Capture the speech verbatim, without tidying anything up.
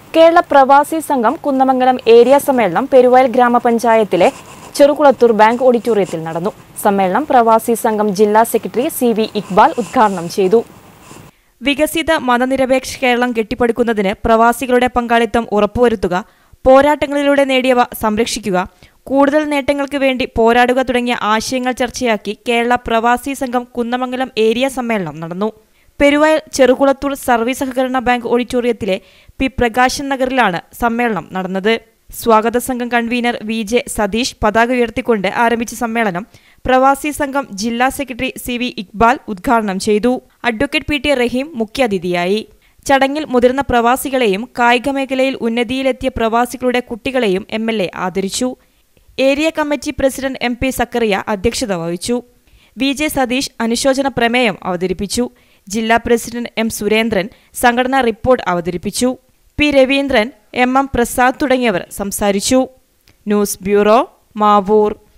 കേരള പ്രവാസി സംഘം കുന്നമംഗലം ഏരിയ സമ്മേളനം പെരുവയൽ ഗ്രാമപഞ്ചായത്തിലെ ചെറുകുളത്തൂർ ബാങ്ക് ഓഡിറ്റോറിയത്തിൽ നടന്നു. സമ്മേളനം പ്രവാസി സംഘം ജില്ലാ സെക്രട്ടറി സി വി ഇക്ബാൽ ഉദ്ഘാടനം ചെയ്തു. വികസിത മതനിരപേക്ഷ കേരളം കെട്ടിപ്പടുക്കുന്നതിന് പ്രവാസികളുടെ പങ്കാളിത്തം ഉറപ്പുവരുത്തുക, പോരാട്ടങ്ങളിലൂടെ നേടിയവ സംരക്ഷിക്കുക, കൂടുതൽ നേട്ടങ്ങൾക്ക് വേണ്ടി പോരാടുക തുടങ്ങിയ ആശയങ്ങൾ ചർച്ചയാക്കി കേരള പ്രവാസി സംഘം കുന്നമംഗലം ഏരിയ സമ്മേളനം നടന്നു. പെരുവയൽ ചെറുകുളത്തൂർ സർവീസ് സഹകരണ ബാങ്ക് ഓഡിറ്റോറിയത്തിലെ പി പ്രകാശൻ നഗറിലാണ് സമ്മേളനം നടന്നത്. സ്വാഗത സംഘം കൺവീനർ വി ജെ സതീഷ് പതാക ഉയർത്തിക്കൊണ്ട് ആരംഭിച്ച സമ്മേളനം പ്രവാസി സംഘം ജില്ലാ സെക്രട്ടറി സി വി ഇക്ബാൽ ഉദ്ഘാടനം ചെയ്തു. അഡ്വക്കേറ്റ് പി ടി റഹീം മുഖ്യാതിഥിയായി. ചടങ്ങിൽ മുതിർന്ന പ്രവാസികളെയും കായിക മേഖലയിൽ ഉന്നതിയിലെത്തിയ പ്രവാസികളുടെ കുട്ടികളെയും എം എൽ എ ആദരിച്ചു. Area committee president M P Sakkariya അധ്യക്ഷത വഹിച്ചു. വി ജെ സതീഷ് അനുശോചന പ്രമേയം അവതരിപ്പിച്ചു. ജില്ലാ പ്രസിഡന്റ് എം സുരേന്ദ്രൻ സംഘടനാ റിപ്പോർട്ട് അവതരിപ്പിച്ചു. P Raveendran, M M Prasad തുടങ്ങിയവർ സംസാരിച്ചു. News bureau, Mavoor.